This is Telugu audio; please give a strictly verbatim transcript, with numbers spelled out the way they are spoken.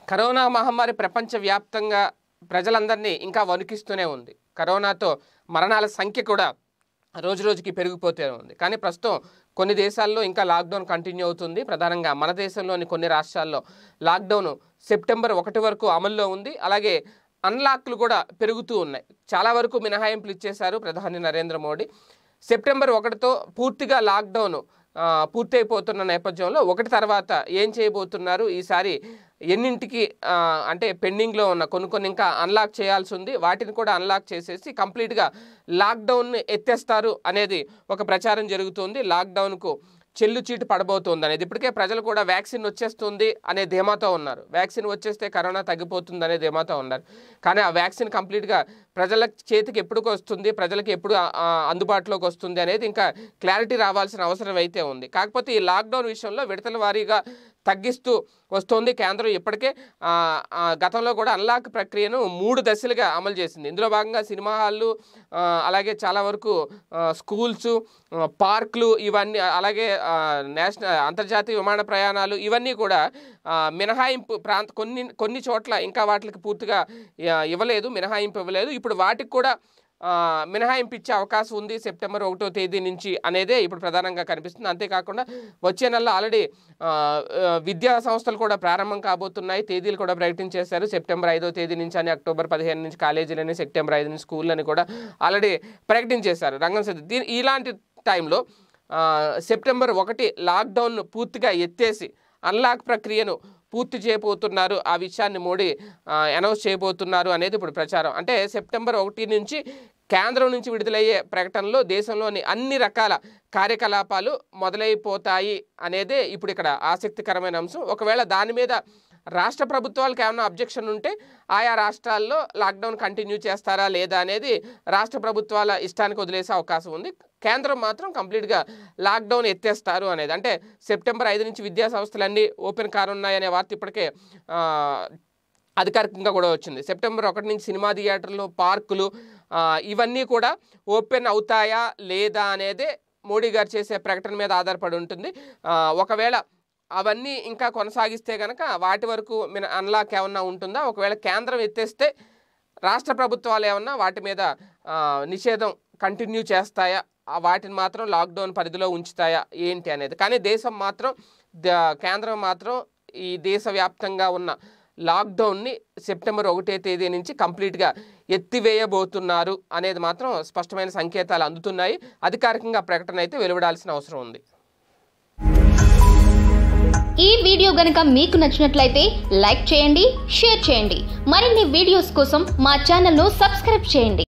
కరోనా మహమ్మారి ప్రపంచవ్యాప్తంగా ప్రజలందరినీ ఇంకా వణికిస్తూనే ఉంది. కరోనాతో మరణాల సంఖ్య కూడా రోజు రోజుకి పెరిగిపోతూనే ఉంది. కానీ ప్రస్తుతం కొన్ని దేశాల్లో ఇంకా లాక్డౌన్ కంటిన్యూ అవుతుంది. ప్రధానంగా మన దేశంలోని కొన్ని రాష్ట్రాల్లో లాక్డౌన్ సెప్టెంబర్ ఒకటి వరకు అమల్లో ఉంది. అలాగే అన్లాక్లు కూడా పెరుగుతూ ఉన్నాయి. చాలా వరకు మినహాయింపులు ఇచ్చేశారు ప్రధాని నరేంద్ర మోడీ. సెప్టెంబర్ ఒకటితో పూర్తిగా లాక్డౌన్ పూర్తయిపోతున్న నేపథ్యంలో ఒకటి తర్వాత ఏం చేయబోతున్నారు, ఈసారి ఎన్నింటికి అంటే పెండింగ్లో ఉన్న కొన్ని కొన్ని ఇంకా అన్లాక్ చేయాల్సి ఉంది, వాటిని కూడా అన్లాక్ చేసేసి కంప్లీట్గా లాక్డౌన్ని ఎత్తేస్తారు అనేది ఒక ప్రచారం జరుగుతుంది. లాక్డౌన్కు చెల్లు చీటు పడబోతుంది అనేది. ఇప్పటికే ప్రజలు కూడా వ్యాక్సిన్ వచ్చేస్తుంది అనే ధీమాతో ఉన్నారు. వ్యాక్సిన్ వచ్చేస్తే కరోనా తగ్గిపోతుంది అనే ధీమాతో ఉన్నారు. కానీ ఆ వ్యాక్సిన్ కంప్లీట్గా ప్రజల చేతికి ఎప్పుడు వస్తుంది, ప్రజలకు ఎప్పుడు అందుబాటులోకి వస్తుంది అనేది ఇంకా క్లారిటీ రావాల్సిన అవసరం అయితే ఉంది. కాకపోతే ఈ లాక్డౌన్ విషయంలో విడతల వారీగా తగ్గిస్తూ వస్తుంది కేంద్రం. ఇప్పటికే గతంలో కూడా అన్లాక్ ప్రక్రియను మూడు దశలుగా అమలు చేసింది. ఇందులో భాగంగా సినిమా హాళ్ళు, అలాగే చాలా వరకు స్కూల్స్, పార్కులు, ఇవన్నీ, అలాగే నేషనల్ అంతర్జాతీయ విమాన ప్రయాణాలు, ఇవన్నీ కూడా మినహాయింపు ప్రాంత కొన్ని కొన్ని చోట్ల ఇంకా వాటికి పూర్తిగా ఇవ్వలేదు, మినహాయింపు ఇవ్వలేదు. ఇప్పుడు వాటికి కూడా మినహాయింపు ఇచ్చే అవకాశం ఉంది సెప్టెంబర్ ఒకటో తేదీ నుంచి అనేదే ఇప్పుడు ప్రధానంగా కనిపిస్తుంది. అంతేకాకుండా వచ్చే నెలలో ఆల్రెడీ విద్యా సంస్థలు కూడా ప్రారంభం కాబోతున్నాయి. తేదీలు కూడా ప్రకటించేశారు. సెప్టెంబర్ ఐదో తేదీ నుంచి అని, అక్టోబర్ పదిహేను నుంచి కాలేజీలని, సెప్టెంబర్ ఐదు నుంచి స్కూళ్ళని కూడా ఆల్రెడీ ప్రకటించేశారు. రంగం సిద్ధ దీని ఇలాంటి టైంలో సెప్టెంబర్ ఒకటి లాక్డౌన్ పూర్తిగా ఎత్తేసి అన్లాక్ ప్రక్రియను పూర్తి చేయబోతున్నారు. ఆ విషయాన్ని మోడీ అనౌన్స్ చేయబోతున్నారు అనేది ఇప్పుడు ప్రచారం. అంటే సెప్టెంబర్ ఒకటి నుంచి కేంద్రం నుంచి విడుదలయ్యే ప్రకటనలో దేశంలోని అన్ని రకాల కార్యకలాపాలు మొదలైపోతాయి అనేదే ఇప్పుడు ఇక్కడ ఆసక్తికరమైన అంశం. ఒకవేళ దాని మీద రాష్ట్ర ప్రభుత్వాలకు ఏమైనా అబ్జెక్షన్ ఉంటే ఆయా రాష్ట్రాల్లో లాక్డౌన్ కంటిన్యూ చేస్తారా లేదా అనేది రాష్ట్ర ప్రభుత్వాల ఇష్టానికి వదిలేసే అవకాశం ఉంది. కేంద్రం మాత్రం కంప్లీట్గా లాక్డౌన్ ఎత్తేస్తారు అనేది. అంటే సెప్టెంబర్ ఐదు నుంచి విద్యా సంస్థలన్నీ ఓపెన్ కానున్నాయనే వార్త ఇప్పటికే అధికారికంగా కూడా వచ్చింది. సెప్టెంబర్ ఒకటి నుంచి సినిమా థియేటర్లు, పార్కులు, ఇవన్నీ కూడా ఓపెన్ అవుతాయా లేదా అనేదే మోడీ గారు చేసే ప్రకటన మీద ఆధారపడి ఉంటుంది. ఒకవేళ అవన్నీ ఇంకా కొనసాగిస్తే కనుక వాటి వరకు మన అన్లాక్ ఏమన్నా ఉంటుందా, ఒకవేళ కేంద్రం ఎత్తేస్తే రాష్ట్ర ప్రభుత్వాలు ఏమన్నా వాటి మీద నిషేధం కంటిన్యూ చేస్తాయా, వాటిని మాత్రం లాక్డౌన్ పరిధిలో ఉంచుతాయా ఏంటి అనేది. కానీ దేశం మాత్రం కేంద్రం మాత్రం ఈ దేశవ్యాప్తంగా ఉన్న లాక్డౌన్ని సెప్టెంబర్ ఒకటో తేదీ నుంచి కంప్లీట్గా ఎత్తివేయబోతున్నారు అనేది మాత్రం స్పష్టమైన సంకేతాలు అందుతున్నాయి. అధికారికంగా ప్రకటన అయితే వెలువడాల్సిన అవసరం ఉంది. ఈ వీడియో గనుక మీకు నచ్చినట్లయితే లైక్ చేయండి, షేర్ చేయండి. మరిన్ని వీడియోస్ కోసం మా ఛానల్ను సబ్స్క్రైబ్ చేయండి.